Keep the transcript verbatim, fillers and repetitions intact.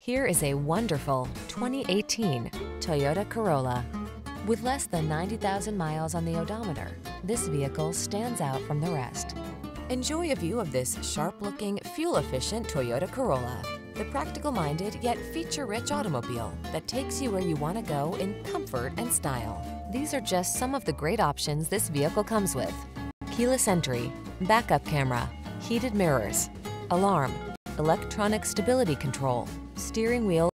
Here is a wonderful twenty eighteen Toyota Corolla. With less than ninety thousand miles on the odometer, this vehicle stands out from the rest. Enjoy a view of this sharp-looking, fuel-efficient Toyota Corolla, the practical-minded yet feature-rich automobile that takes you where you want to go in comfort and style. These are just some of the great options this vehicle comes with: keyless entry, backup camera, heated mirrors, alarm, electronic stability control, steering wheel